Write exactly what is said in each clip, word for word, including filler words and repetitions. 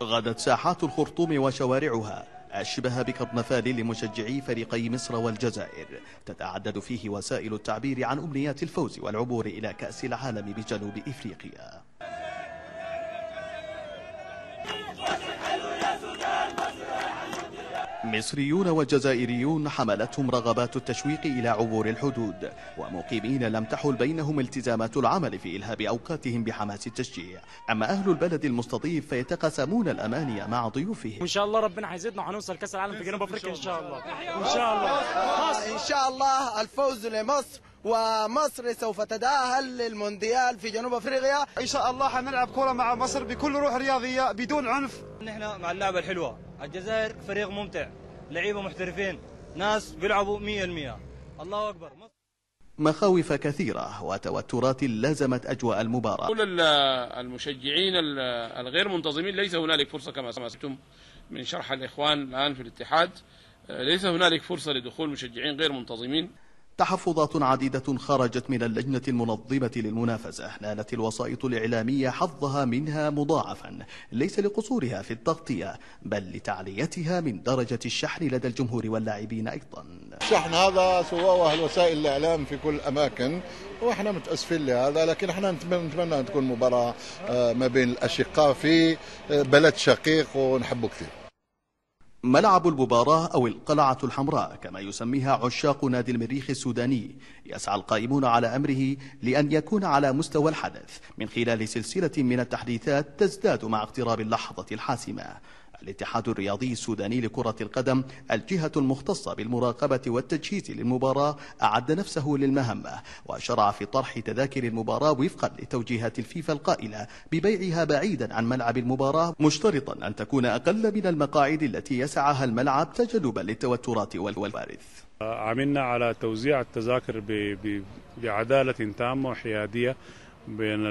غادت ساحات الخرطوم وشوارعها أشبه بكرنفال لمشجعي فريقي مصر والجزائر، تتعدد فيه وسائل التعبير عن أمنيات الفوز والعبور إلى كأس العالم بجنوب إفريقيا. مصريون وجزائريون حملتهم رغبات التشويق إلى عبور الحدود، ومقيمين لم تحل بينهم التزامات العمل في إلهاب أوقاتهم بحماس التشجيع. أما أهل البلد المستضيف فيتقاسمون الأماني مع ضيوفهم. إن شاء الله ربنا حيزيدنا وحنوصل كأس العالم في جنوب أفريقيا إن شاء الله. إن شاء الله إن شاء الله الفوز لمصر، ومصر سوف تتأهل للمونديال في جنوب أفريقيا. إن شاء الله حنلعب كرة مع مصر بكل روح رياضية بدون عنف. نحن مع اللعبة الحلوة. الجزائر فريق ممتع، لعيبة محترفين، ناس بيلعبوا مية بالمية. الله أكبر. مخاوف كثيرة وتوترات لازمت أجواء المباراة. كل المشجعين الغير منتظمين ليس هنالك فرصة كما سمعتم من شرح الإخوان الآن في الاتحاد، ليس هنالك فرصة لدخول مشجعين غير منتظمين. تحفظات عديدة خرجت من اللجنة المنظمة للمنافسة نالت الوسائط الإعلامية حظها منها مضاعفا، ليس لقصورها في التغطية بل لتعليتها من درجة الشحن لدى الجمهور واللاعبين أيضا. الشحن هذا سواه أهل وسائل الإعلام في كل الأماكن، وإحنا متأسفين لهذا، لكن إحنا نتمنى أن تكون مباراة ما بين الأشقاء في بلد شقيق ونحبه كثير. ملعب المباراة أو القلعة الحمراء كما يسميها عشاق نادي المريخ السوداني، يسعى القائمون على أمره لأن يكون على مستوى الحدث من خلال سلسلة من التحديثات تزداد مع اقتراب اللحظة الحاسمة. الاتحاد الرياضي السوداني لكرة القدم، الجهة المختصة بالمراقبة والتجهيز للمباراة، أعد نفسه للمهمة وشرع في طرح تذاكر المباراة وفقا لتوجيهات الفيفا القائلة ببيعها بعيدا عن ملعب المباراة، مشترطا أن تكون أقل من المقاعد التي يسعها الملعب تجنبا للتوترات والوارث. عملنا على توزيع التذاكر بعدالة تامة وحيادية بين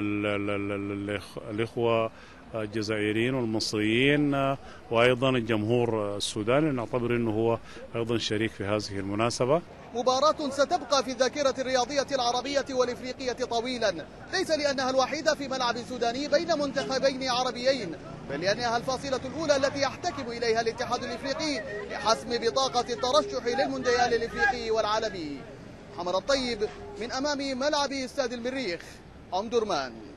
الإخوة الجزائريين والمصريين وأيضا الجمهور السوداني، نعتبر أنه هو أيضا شريك في هذه المناسبة. مباراة ستبقى في الذاكرة الرياضية العربية والإفريقية طويلا، ليس لأنها الوحيدة في ملعب سوداني بين منتخبين عربيين، بل لأنها الفاصلة الأولى التي يحتكم إليها الاتحاد الإفريقي لحسم بطاقة الترشح للمونديال الإفريقي والعالمي. محمد الطيب من أمام ملعب استاد المريخ، أم درمان.